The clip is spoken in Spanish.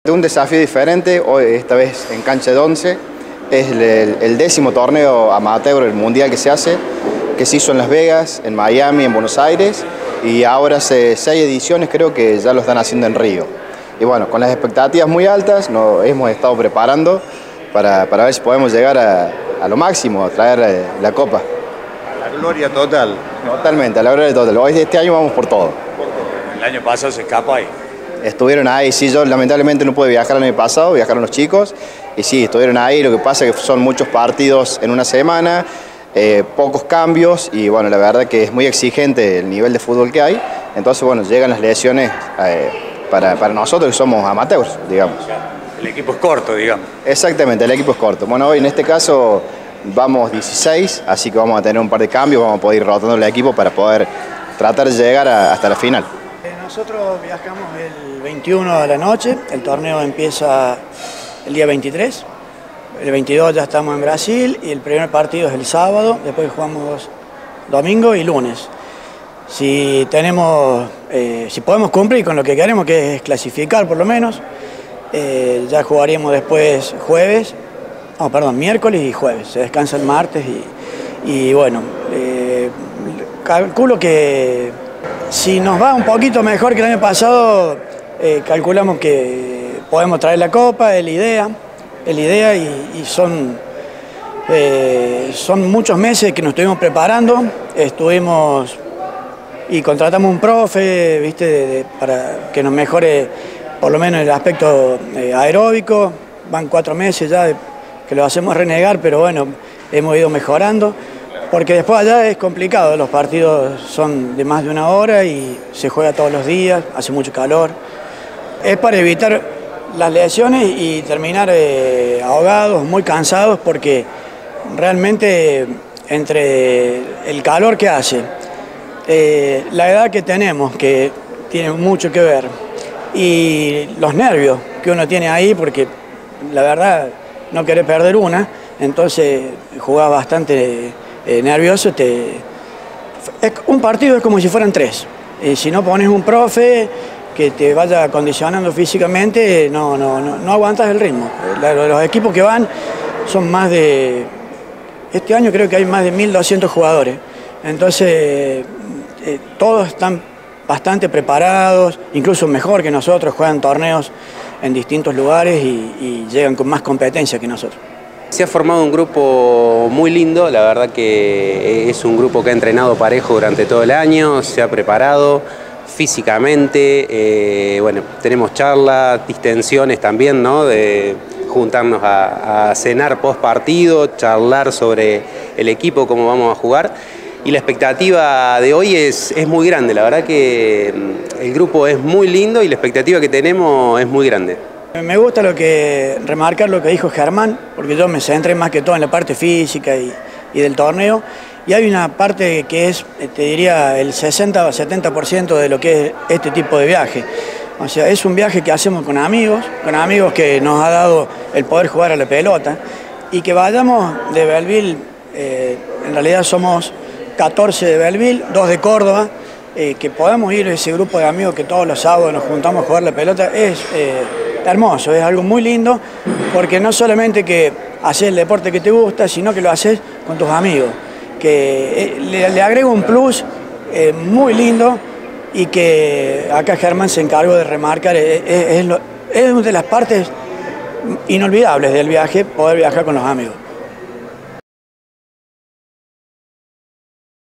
Un desafío diferente, hoy esta vez en cancha de 11, es el 10º torneo amateur, el mundial que se hizo en Las Vegas, en Miami, en Buenos Aires, y ahora hace 6 ediciones creo que ya lo están haciendo en Río. Y bueno, con las expectativas muy altas nos hemos estado preparando para ver si podemos llegar a lo máximo, a traer la copa. A la gloria total. Totalmente, a la gloria total. Hoy este año vamos por todo. El año pasado se escapa ahí. Estuvieron ahí, sí, yo lamentablemente no pude viajar el año pasado, viajaron los chicos, y sí, estuvieron ahí, lo que pasa es que son muchos partidos en una semana, pocos cambios, y bueno, la verdad que es muy exigente el nivel de fútbol que hay, entonces bueno, llegan las lesiones para nosotros que somos amateurs, digamos. El equipo es corto, digamos. Exactamente, el equipo es corto. Bueno, hoy en este caso vamos 16, así que vamos a tener un par de cambios, vamos a poder ir rotando el equipo para poder tratar de llegar hasta la final. Nosotros viajamos el 21 de la noche, el torneo empieza el día 23, el 22 ya estamos en Brasil y el primer partido es el sábado, después jugamos domingo y lunes. Si podemos cumplir con lo que queremos, que es clasificar por lo menos, ya jugaríamos después miércoles y jueves, se descansa el martes y bueno, calculo que si nos va un poquito mejor que el año pasado, calculamos que podemos traer la copa, es la idea y son muchos meses que nos estuvimos preparando, y contratamos un profe, ¿viste? Para que nos mejore por lo menos el aspecto aeróbico, van 4 meses ya que lo hacemos renegar, pero bueno, hemos ido mejorando. Porque después allá es complicado, los partidos son de más de 1 hora y se juega todos los días, hace mucho calor. Es para evitar las lesiones y terminar ahogados, muy cansados, porque realmente entre el calor que hace, la edad que tenemos, que tiene mucho que ver, y los nervios que uno tiene ahí, porque la verdad no querés perder una, entonces jugás bastante nervioso. Un partido es como si fueran 3. Si no pones un profe que te vaya acondicionando físicamente, no aguantas el ritmo. Los equipos que van son este año creo que hay más de 1.200 jugadores. Entonces, todos están bastante preparados, incluso mejor que nosotros, juegan torneos en distintos lugares y llegan con más competencia que nosotros. Se ha formado un grupo muy lindo, la verdad que es un grupo que ha entrenado parejo durante todo el año, se ha preparado físicamente, bueno, tenemos charlas, distensiones también, ¿no? De juntarnos a cenar post partido, charlar sobre el equipo, cómo vamos a jugar. Y la expectativa de hoy es muy grande, la verdad que el grupo es muy lindo y la expectativa que tenemos es muy grande. Me gusta remarcar lo que dijo Germán, porque yo me centré más que todo en la parte física y del torneo, y hay una parte que es, te diría, el 60 o 70% de lo que es este tipo de viaje. O sea, es un viaje que hacemos con amigos que nos ha dado el poder jugar a la pelota, y que vayamos de Belleville, en realidad somos 14 de Belleville, 2 de Córdoba, que podamos ir ese grupo de amigos que todos los sábados nos juntamos a jugar la pelota, es hermoso, es algo muy lindo, porque no solamente que haces el deporte que te gusta, sino que lo haces con tus amigos, que le agrega un plus muy lindo, y que acá Germán se encargó de remarcar, es una de las partes inolvidables del viaje, poder viajar con los amigos.